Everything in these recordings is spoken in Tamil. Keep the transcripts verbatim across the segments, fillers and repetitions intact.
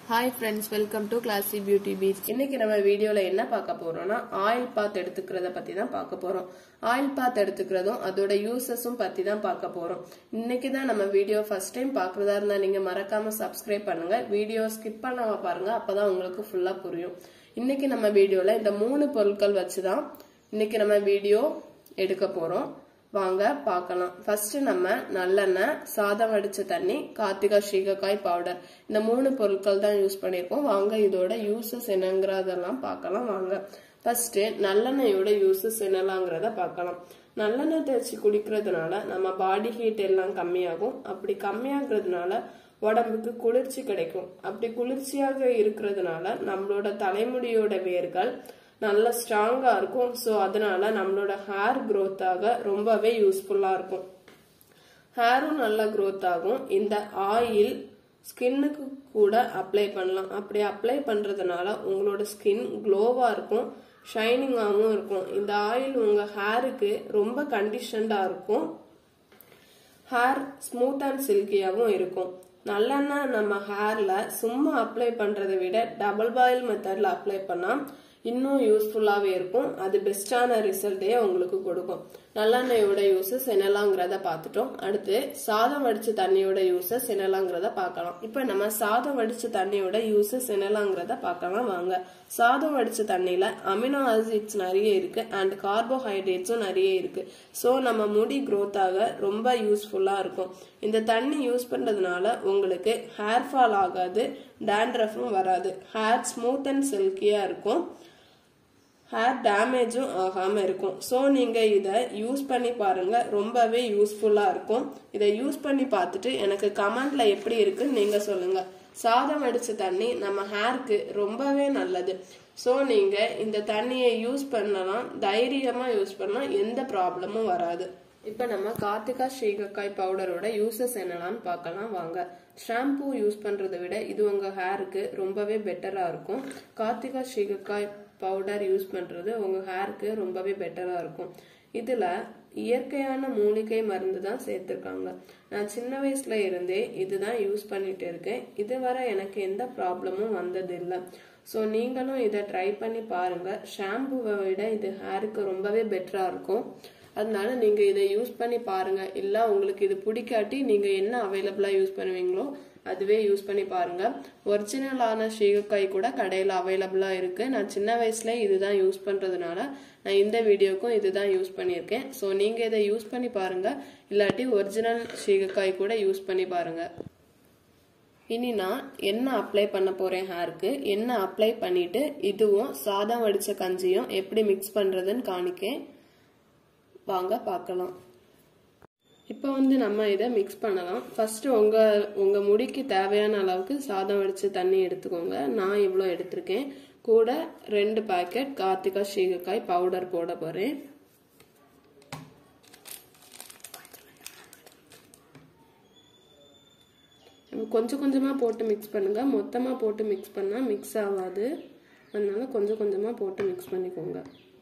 Hi friends, welcome to Classy Beauty Beats. இன்னைக்கு நம்ம வீடியோல என்ன பார்க்க போறோம்னா ஆயில் பாத் எடுத்துக்கிறத பத்தி தான் பார்க்க போறோம். ஆயில் பாத் எடுத்துக்கிறதும் அதோட யூசஸும் பத்தி தான் பார்க்க போறோம். இன்னைக்கு தான் நம்ம வீடியோ ஃபர்ஸ்ட் டைம் பார்க்கறதா இருந்தா நீங்க மறக்காம சப்ஸ்கிரைப் பண்ணுங்க. வீடியோ ஸ்கிப் பண்ணாம பாருங்க, அப்பதான் உங்களுக்கு ஃபுல்லா புரியும். இன்னைக்கு நம்ம வீடியோல இந்த மூணு பொருட்கள் வச்சு தான் இன்னைக்கு நம்ம வீடியோ எடுக்க போறோம். வாங்க பார்க்கலாம். ஃபர்ஸ்ட் நம்ம நல்லெண்ணெய், சாதம் வடிச்ச தண்ணி, கார்த்திகா சீகக்காய் பவுடர், இந்த மூணு பொருட்கள் தான் யூஸ் பண்ணிருக்கோம். வாங்க இதோட யூசஸ் என்னங்கறதெல்லாம் பார்க்கலாம். வாங்க ஃபர்ஸ்ட் நல்லெண்ணெயோட யூசஸ் என்னலாங்கிறத பார்க்கலாம். நல்லெண்ணெய் தேய்ச்சி குடிக்கிறதுனால நம்ம பாடி ஹீட் எல்லாம் கம்மியாகும். அப்படி கம்மியாகிறதுனால உடம்புக்கு குளிர்ச்சி கிடைக்கும். அப்படி குளிர்ச்சியாக இருக்கிறதுனால நம்மளோட தலைமுடியோட வேர்கள் நல்ல ஸ்ட்ராங்கா இருக்கும். சோ அதனால நம்மளோட ஹேர் growth ஆக ரொம்பவே யூஸ்ஃபுல்லா இருக்கும். ஹேரும் நல்லா growth ஆகும். இந்த ஆயில் ஸ்கின்னுக்கு கூட அப்ளை பண்ணலாம். அப்படி அப்ளை பண்றதுனால உங்களோட ஸ்கின் க்ளோவா இருக்கும், ஷைனிங்காகவும் இருக்கும். இந்த ஆயில் உங்க ஹேருக்கு ரொம்ப கண்டிஷன்டா இருக்கும். ஹேர் ஸ்மூத் அண்ட் சில்கியாவும் இருக்கும். நல்லெண்ணெய் நம்ம ஹேர்ல சும்மா அப்ளை பண்றதை விட டபுள் பாயில் மெத்தட்ல அப்ளை பண்ணா இன்னும் யூஸ்ஃபுல்லாவே இருக்கும். அது பெஸ்டான ரிசல்ட்டே உங்களுக்கு கொடுக்கும். நல்லெண்ணெயோட யூசஸ் என்னலாங்கிறத பார்த்துட்டோம். அடுத்து சாதம் வடிச்ச தண்ணியோட யூசஸ் என்னலாங்கிறத பார்க்கலாம். இப்ப நம்ம சாதம் வடிச்ச தண்ணியோட யூசஸ் என்னலாங்கிறத பார்க்கலாம். வாங்க. சாதம் வடிச்ச தண்ணியில அமினோ ஆசிட்ஸ் நிறைய இருக்கு அண்ட் கார்போஹைட்ரேட்ஸும் நிறைய இருக்கு. சோ நம்ம முடி growth ஆக ரொம்ப யூஸ்ஃபுல்லா இருக்கும். இந்த தண்ணி யூஸ் பண்றதுனால உங்களுக்கு ஹேர் ஃபால் ஆகாது, டேண்ட்ரஃபும் வராது. ஹேர் ஸ்மூத் அண்ட் சில்கியா இருக்கும். ஹேர் டேமேஜும் ஆகாம இருக்கும். சோ நீங்க இத யூஸ் பண்ணி பாருங்க, ரொம்பவே யூஸ்ஃபுல்லா இருக்கும். இதை யூஸ் பண்ணி பார்த்துட்டு எனக்கு கமெண்ட்ல எப்படி இருக்குன்னு நீங்க சொல்லுங்க. சாதம் வடிச்ச தண்ணி நம்ம ஹேருக்கு ரொம்பவே நல்லது. சோ நீங்க இந்த தண்ணியை யூஸ் பண்ணலாம், தைரியமா யூஸ் பண்ணலாம், எந்த ப்ராப்ளமும் வராது. இப்ப நம்ம கார்த்திகா சீகக்காய் பவுடரோட யூசஸ் என்னலான்னு பார்க்கலாம். வாங்க. ஷாம்பூ யூஸ் பண்றதை விட இது உங்க ஹேருக்கு ரொம்பவே பெட்டரா இருக்கும். கார்த்திகா சீகக்காய் பவுடர் யூஸ் பண்றது உங்க ஹேருக்கு ரொம்பவே பெட்டரா இருக்கும். இதுல இயற்கையான மூலிகை மருந்து தான் சேர்த்திருக்காங்க. நான் சின்ன வயசுல இருந்தே இதுதான் யூஸ் பண்ணிட்டு இருக்கேன். இதுவரை எனக்கு எந்த ப்ராப்ளமும் வந்தது இல்லை. ஸோ நீங்களும் இதை ட்ரை பண்ணி பாருங்க. ஷாம்புவை விட இது ஹேருக்கு ரொம்பவே பெட்டரா இருக்கும். அதனால நீங்க இதை யூஸ் பண்ணி பாருங்க. இல்ல உங்களுக்கு இது பிடிக்காட்டி நீங்க என்ன அவைலபிளா யூஸ் பண்ணுவீங்களோ அதுவே யூஸ் பண்ணி பாருங்க. ஒரிஜினலான சீகக்காய் கூட கடையில அவைலபிளா இருக்கு. நான் சின்ன வயசுல இதுதான் யூஸ் பண்றதுனால நான் இந்த வீடியோக்கும் இதுதான் யூஸ் பண்ணியிருக்கேன். ஸோ நீங்க இதை யூஸ் பண்ணி பாருங்க. இல்லாட்டி ஒரிஜினல் சீகக்காய் கூட யூஸ் பண்ணி பாருங்க. இனி நான் என்ன அப்ளை பண்ண போறேன் ஹேருக்கு, என்ன அப்ளை பண்ணிட்டு இதுவும் சாதம் வடிச்ச கஞ்சியும் எப்படி மிக்ஸ் பண்றதுன்னு காணிக்கேன். வாங்க பார்க்கலாம். இப்போ வந்து நம்ம இதை மிக்ஸ் பண்ணலாம். ஃபர்ஸ்ட் உங்க உங்க முடிக்கு தேவையான அளவுக்கு சாதம் வடிச்ச தண்ணி எடுத்துக்கோங்க. நான் இவ்வளோ எடுத்திருக்கேன். கூட ரெண்டு பாக்கெட் கார்த்திகா சீகக்காய் பவுடர் போட போறேன். கொஞ்சம் கொஞ்சமா போட்டு மிக்ஸ் பண்ணுங்க. மொத்தமா போட்டு மிக்ஸ் பண்ணா மிக்ஸ் ஆகாது. அதனால கொஞ்சம் கொஞ்சமா போட்டு மிக்ஸ் பண்ணிக்கோங்க.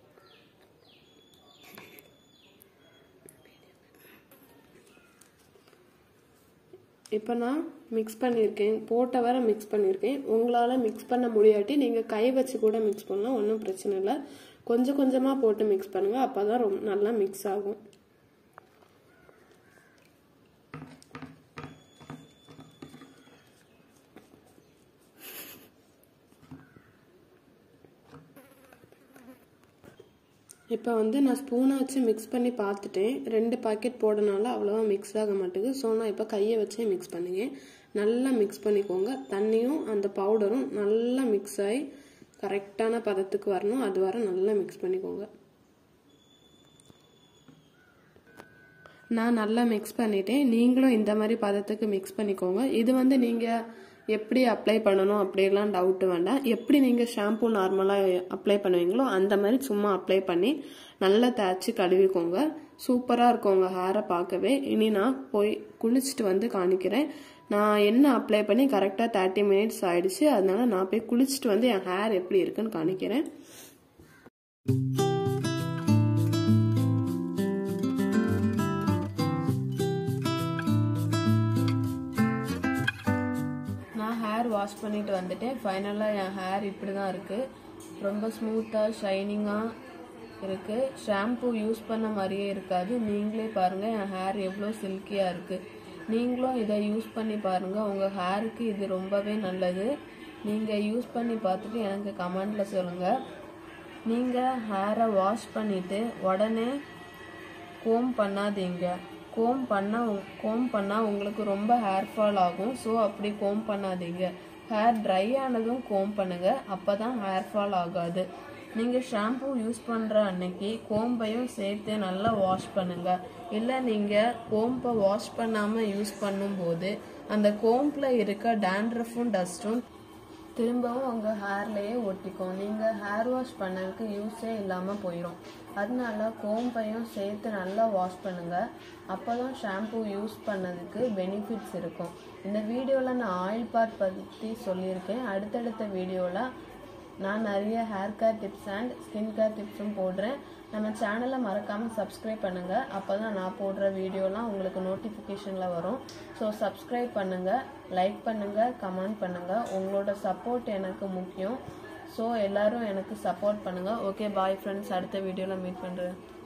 இப்போ நான் மிக்ஸ் பண்ணியிருக்கேன், போட்ட வர மிக்ஸ் பண்ணியிருக்கேன். உங்களால் மிக்ஸ் பண்ண முடியாட்டி நீங்கள் கை வச்சு கூட மிக்ஸ் பண்ணலாம், ஒன்றும் பிரச்சனை இல்லை. கொஞ்சம் கொஞ்சமாக போட்டு மிக்ஸ் பண்ணுங்கள், அப்போ தான் ரொம்ப நல்லா மிக்ஸ் ஆகும். இப்போ வந்து நான் ஸ்பூனை வச்சு மிக்ஸ் பண்ணி பார்த்துட்டேன். ரெண்டு பாக்கெட் போடனால அவ்வளோவா மிக்ஸ் ஆக மாட்டேங்குது. ஸோ நான் இப்போ கையை வச்சே மிக்ஸ் பண்ணுங்க. நல்லா மிக்ஸ் பண்ணிக்கோங்க. தண்ணியும் அந்த பவுடரும் நல்லா மிக்ஸ் ஆகி கரெக்டான பதத்துக்கு வரணும். அது வர நல்லா மிக்ஸ் பண்ணிக்கோங்க. நான் நல்லா மிக்ஸ் பண்ணிட்டேன். நீங்களும் இந்த மாதிரி பதத்துக்கு மிக்ஸ் பண்ணிக்கோங்க. இது வந்து நீங்கள் எப்படி அப்ளை பண்ணணும் அப்படிலாம் டவுட் வேண்டாம். எப்படி நீங்கள் ஷாம்பு நார்மலாக அப்ளை பண்ணுவீங்களோ அந்த மாதிரி சும்மா அப்ளை பண்ணி நல்லா தேய்ச்சி கழுவிக்கோங்க. சூப்பராக இருக்கும் உங்கள் ஹேரை பார்க்கவே. இனி நான் போய் குளிச்சுட்டு வந்து காணிக்கிறேன். நான் என்ன அப்ளை பண்ணி கரெக்டாக தேர்ட்டி மினிட்ஸ் ஆயிடுச்சு. அதனால நான் போய் குளிச்சுட்டு வந்து என் ஹேர் எப்படி இருக்குன்னு காணிக்கிறேன். வாஷ் பண்ணிட்டு வந்துட்டேன். ஃபைனலாக என் ஹேர் இப்படி தான் இருக்குது. ரொம்ப ஸ்மூத்தாக ஷைனிங்காக இருக்குது. ஷாம்பு யூஸ் பண்ண மாதிரியே இருக்காது. நீங்களே பாருங்கள் என் ஹேர் எவ்வளோ சில்கியாக இருக்குது. நீங்களும் இதை யூஸ் பண்ணி பாருங்கள். உங்கள் ஹேருக்கு இது ரொம்பவே நல்லது. நீங்கள் யூஸ் பண்ணி பார்த்துட்டு எனக்கு கமெண்டில் சொல்லுங்கள். நீங்கள் ஹேரை வாஷ் பண்ணிவிட்டு உடனே கோம் பண்ணாதீங்க. கோம் பண்ணால் கோம் பண்ணால் உங்களுக்கு ரொம்ப ஹேர் ஃபால் ஆகும். ஸோ அப்படி கோம் பண்ணாதீங்க. ஹேர் ட்ரை ஆனதும் கோம் பண்ணுங்கள். அப்போ தான் ஹேர் ஃபால் ஆகாது. நீங்கள் ஷாம்பு யூஸ் பண்ணுற அன்னைக்கு கோம்பையும் சேர்த்து நல்லா வாஷ் பண்ணுங்கள். இல்லை நீங்கள் கோம்பை வாஷ் பண்ணாமல் யூஸ் பண்ணும்போது அந்த கோம்பில் இருக்க டேண்ட்ரஃபும் டஸ்ட்டும் திரும்பவும் உங்கள் ஹேர்லேயே ஒட்டிக்கும். நீங்கள் ஹேர் வாஷ் பண்ணதுக்கு யூஸே இல்லாமல் போயிடும். அதனால கோம்பையும் சேர்த்து நல்லா வாஷ் பண்ணுங்கள். அப்போ தான் ஷாம்பு யூஸ் பண்ணதுக்கு பெனிஃபிட்ஸ் இருக்கும். இந்த வீடியோவில் நான் ஆயில் பாத் பற்றி சொல்லியிருக்கேன். அடுத்தடுத்த வீடியோவில் நான் நிறைய hair care tips and skin care டிப்ஸும் போடுறேன். நம்ம சேனலை மறக்காமல் சப்ஸ்கிரைப் பண்ணுங்கள். அப்போ தான் நான் போடுற வீடியோலாம் உங்களுக்கு நோட்டிஃபிகேஷனில் வரும். ஸோ சப்ஸ்கிரைப் பண்ணுங்கள், லைக் பண்ணுங்கள், கமெண்ட் பண்ணுங்கள். உங்களோட சப்போர்ட் எனக்கு முக்கியம். ஸோ எல்லோரும் எனக்கு சப்போர்ட் பண்ணுங்கள். Okay, bye friends. அடுத்த வீடியோவில் மீட் பண்ணுறேன்.